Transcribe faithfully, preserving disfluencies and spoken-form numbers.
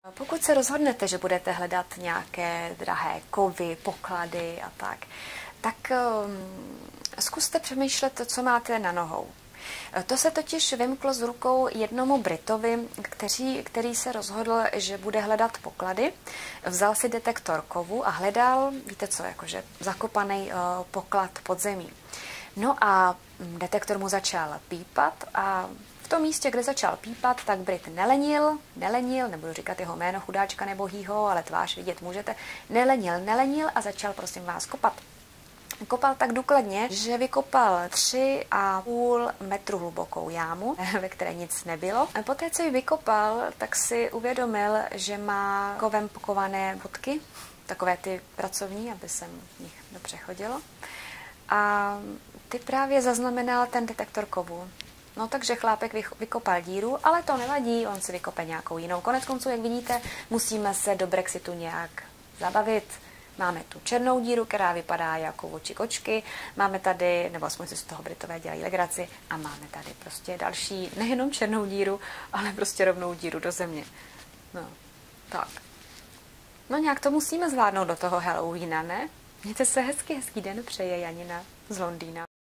Pokud se rozhodnete, že budete hledat nějaké drahé kovy, poklady a tak, tak um, zkuste přemýšlet, co máte na nohou. To se totiž vymklo z rukou jednomu Britovi, který, který se rozhodl, že bude hledat poklady. Vzal si detektor kovu a hledal, víte co, jakože zakopaný uh, poklad pod zemí. No a detektor mu začal pípat a v tom místě, kde začal pípat, tak Brit nelenil, nelenil, nebudu říkat jeho jméno, chudáčka nebohýho, ale tvář vidět můžete, nelenil, nelenil a začal, prosím vás, kopat. Kopal tak důkladně, že vykopal tři a půl metru hlubokou jámu, ve které nic nebylo. A poté, co ji vykopal, tak si uvědomil, že má kovem pokované bodky, takové ty pracovní, aby se v nich dobře chodilo. A ty právě zaznamenal ten detektor kovu. No takže chlápek vykopal díru, ale to nevadí, on si vykope nějakou jinou. Konec konců, jak vidíte, musíme se do Brexitu nějak zabavit. Máme tu černou díru, která vypadá jako oči kočky, máme tady, nebo aspoň si z toho Britové dělají legraci, a máme tady prostě další, nejenom černou díru, ale prostě rovnou díru do země. No, tak. No nějak to musíme zvládnout do toho Halloweena, ne? Mějte se hezky, hezký den, přeje Janina z Londýna.